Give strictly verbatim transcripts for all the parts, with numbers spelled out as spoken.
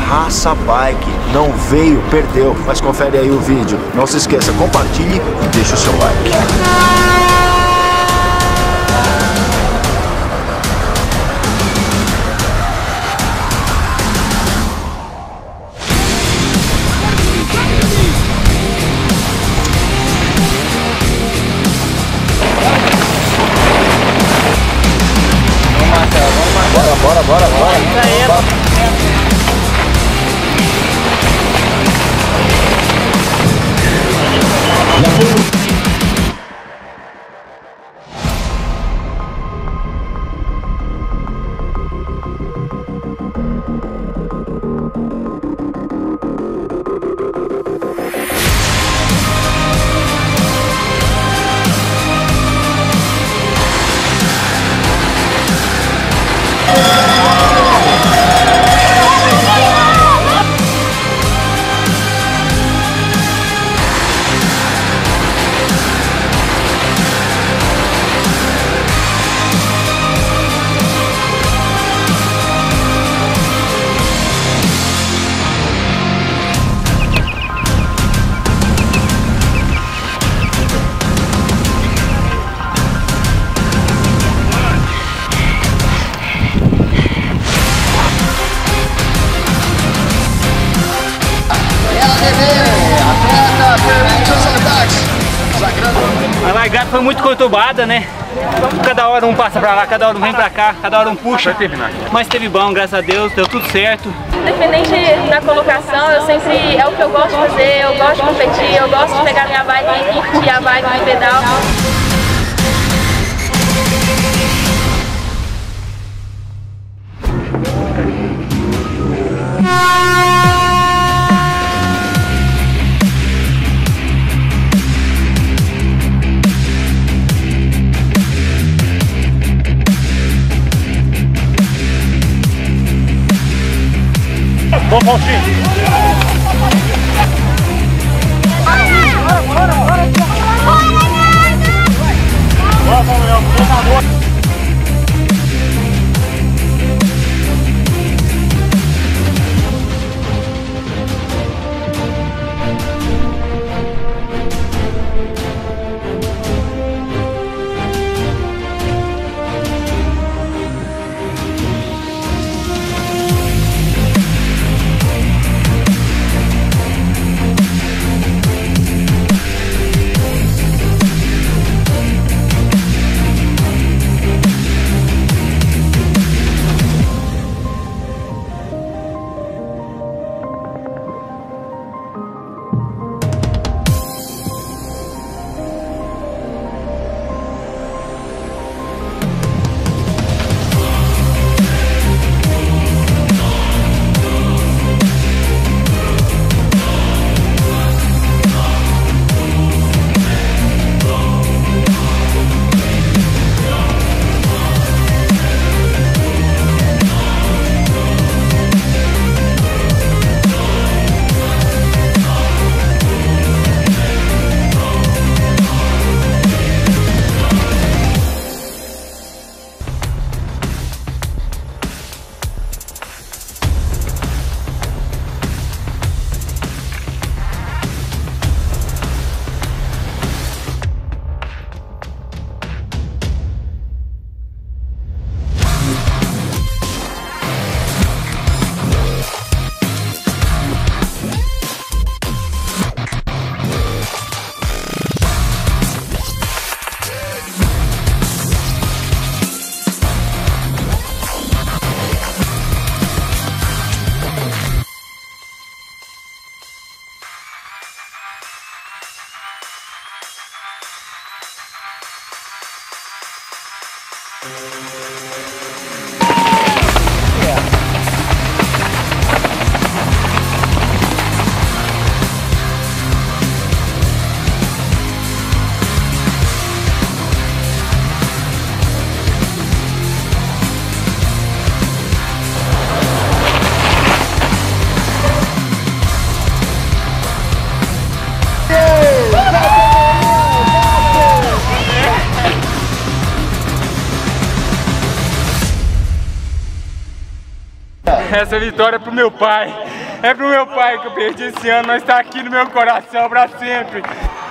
Raça Bike. Não veio, perdeu. Mas confere aí o vídeo. Não se esqueça, compartilhe e deixe o seu like. Bora, bora, bora, bora. Isso aí, bora. A largada foi muito conturbada, né? Cada hora um passa pra lá, cada hora um vem pra cá, cada hora um puxa. Mas teve bom, graças a Deus, deu tudo certo. Independente da colocação, eu sempre, é o que eu gosto de fazer, eu gosto de competir, eu gosto de pegar minha bike e curtir a bike no pedal. Bom, Faustinho. Bora, bora, bora. Bora, Faustinho. Por favor. Essa vitória é pro meu pai. É pro meu pai que eu perdi esse ano, mas tá aqui no meu coração pra sempre.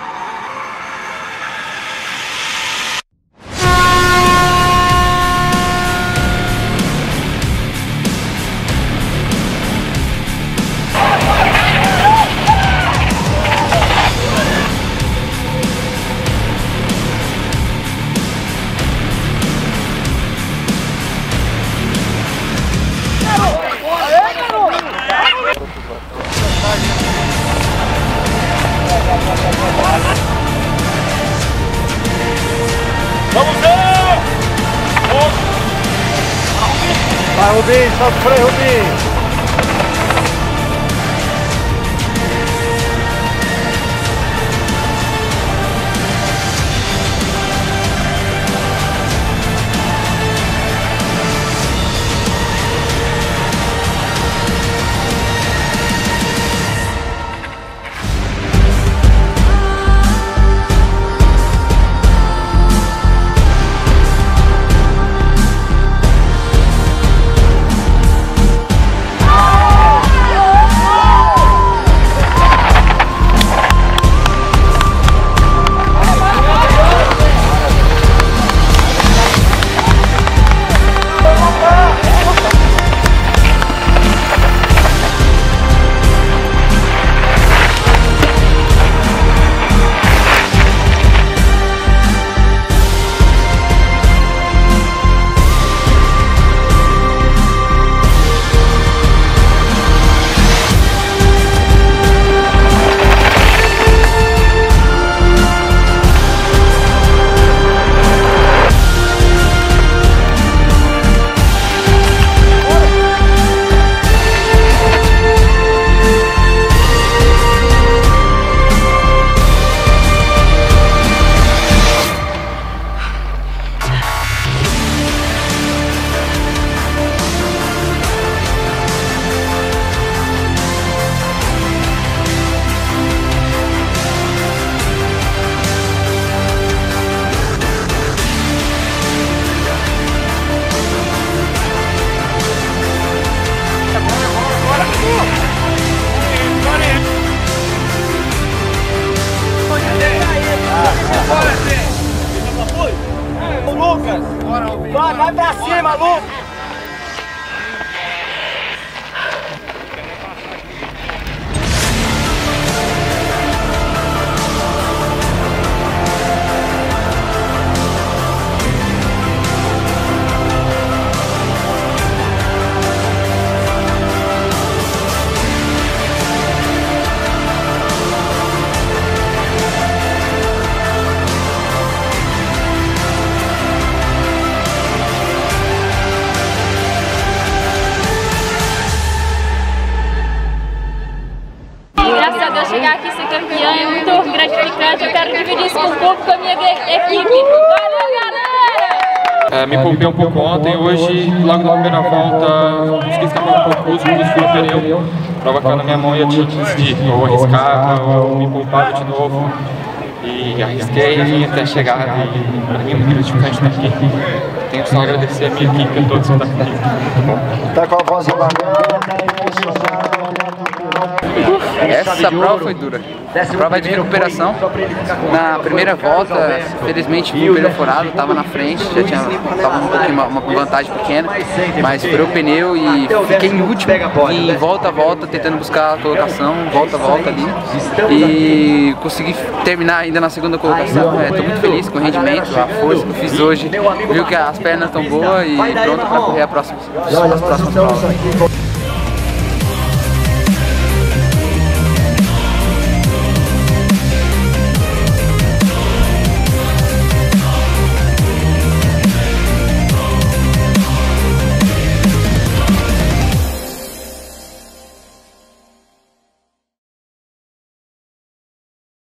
Vamos ver! Vai, Rubinho, solta o freio, Rubinho! Vai, vai pra cima, Lucas! Graças a Deus chegar aqui e ser campeã é muito gratificante. Eu quero dividir isso com o público, com a minha equipe. Valeu, galera! É, me poupei um pouco ontem, hoje, logo na primeira volta, consegui escapar um pouco, fui o pneu. Prova caiu na minha mão e eu tinha que decidir, ou arriscar, ou me poupar de novo. E arrisquei e vim até chegar, e para mim é muito gratificante estar aqui. Tenho só agradecer a minha equipe, a todos que estão aqui. Tá com a voz embargada, Essa prova foi dura. Prova de recuperação. Na primeira volta, felizmente fui o pneu furado, estava na frente, já tinha tava um pouquinho, uma, uma vantagem pequena, mas furei o pneu e fiquei em último, em volta a volta, tentando buscar a colocação, volta a volta ali, e consegui terminar ainda na segunda colocação. Estou muito feliz com o rendimento, a força que eu fiz hoje, viu que as pernas estão boas e pronto para correr a próxima, as próximas provas.